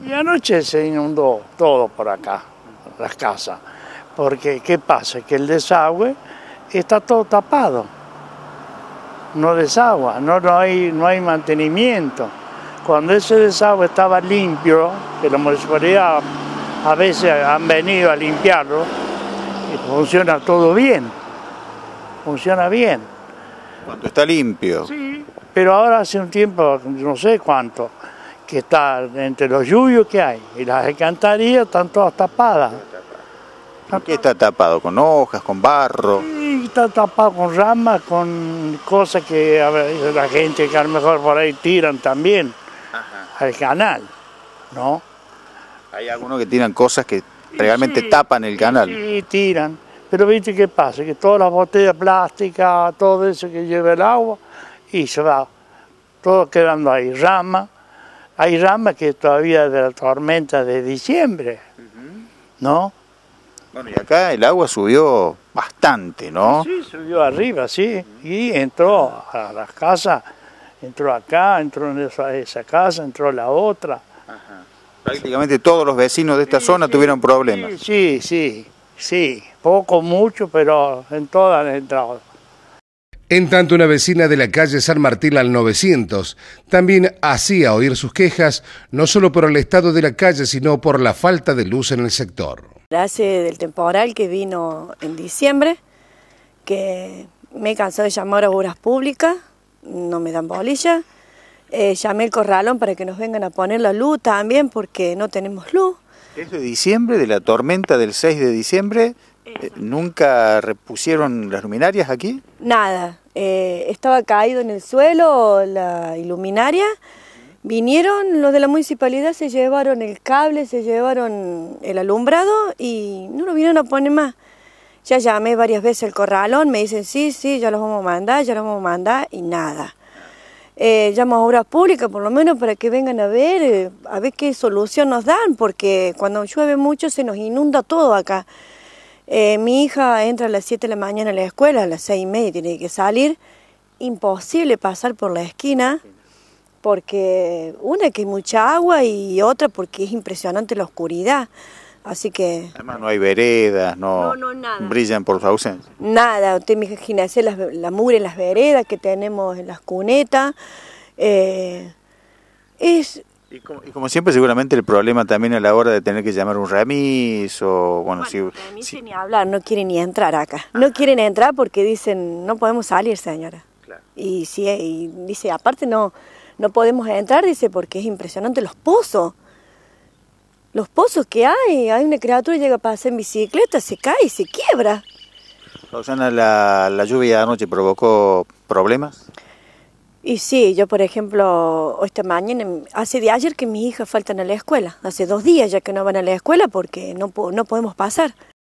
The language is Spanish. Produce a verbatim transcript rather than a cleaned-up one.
Y anoche se inundó todo por acá, las casas, porque ¿qué pasa? Que el desagüe está todo tapado, no desagua, no, no, hay, no hay mantenimiento. Cuando ese desagüe estaba limpio, que la municipalidad a veces han venido a limpiarlo, y funciona todo bien, funciona bien. Cuando está limpio. Sí, pero ahora hace un tiempo, no sé cuánto, que está entre los lluvios que hay y las alcantarillas están todas tapadas. ¿Por qué está tapado? ¿Con hojas, con barro? Sí, está tapado con ramas, con cosas que a ver, la gente que a lo mejor por ahí tiran también. Ajá. Al canal, ¿no? Hay algunos que tiran cosas que realmente sí, tapan el canal. Sí, tiran. Pero viste qué pasa, que todas las botellas plásticas, todo eso que lleva el agua, y se va todo quedando ahí, ramas. Hay ramas que todavía de la tormenta de diciembre, ¿no? Bueno, y acá el agua subió bastante, ¿no? Sí, subió arriba, sí, y entró a las casas, entró acá, entró en esa, esa casa, entró la otra. Ajá. Prácticamente todos los vecinos de esta sí, zona sí, tuvieron problemas. Sí, sí, sí, poco, mucho, pero en todas han entrado. En tanto, una vecina de la calle San Martín al novecientos también hacía oír sus quejas, no solo por el estado de la calle, sino por la falta de luz en el sector. Hace del temporal que vino en diciembre, que me he cansado de llamar a obras públicas, no me dan bolilla. Eh, llamé al corralón para que nos vengan a poner la luz también porque no tenemos luz. ¿Es de diciembre, de la tormenta del seis de diciembre? Eh, ¿Nunca repusieron las luminarias aquí? Nada, eh, estaba caído en el suelo la iluminaria, vinieron los de la municipalidad, se llevaron el cable, se llevaron el alumbrado y no lo vinieron a poner más. Ya llamé varias veces al corralón, me dicen sí, sí, ya los vamos a mandar, ya los vamos a mandar y nada. Eh, llamo a obras públicas por lo menos para que vengan a ver, eh, a ver qué solución nos dan, porque cuando llueve mucho se nos inunda todo acá. Eh, mi hija entra a las siete de la mañana a la escuela, a las seis y media tiene que salir. Imposible pasar por la esquina, porque una que hay mucha agua y otra porque es impresionante la oscuridad. Así que... Además no hay veredas, no, no, no nada. Brillan por su ausencia. Nada, usted me imagínese la, la mugre en las veredas que tenemos en las cunetas. Eh, es... Y como, y como siempre, seguramente el problema también a la hora de tener que llamar un remis o... Bueno, bueno si, remis si... ni hablar, no quieren ni entrar acá. No quieren entrar porque dicen, no podemos salir, señora. Claro. Y, si, y dice, aparte no, no podemos entrar, dice, porque es impresionante los pozos. Los pozos que hay, hay una criatura que llega a pasar en bicicleta, se cae y se quiebra. Rosana, ¿la, la lluvia de anoche provocó problemas? Y sí, yo por ejemplo, esta mañana, hace de ayer que mis hijas faltan a la escuela, hace dos días ya que no van a la escuela porque no, no podemos pasar.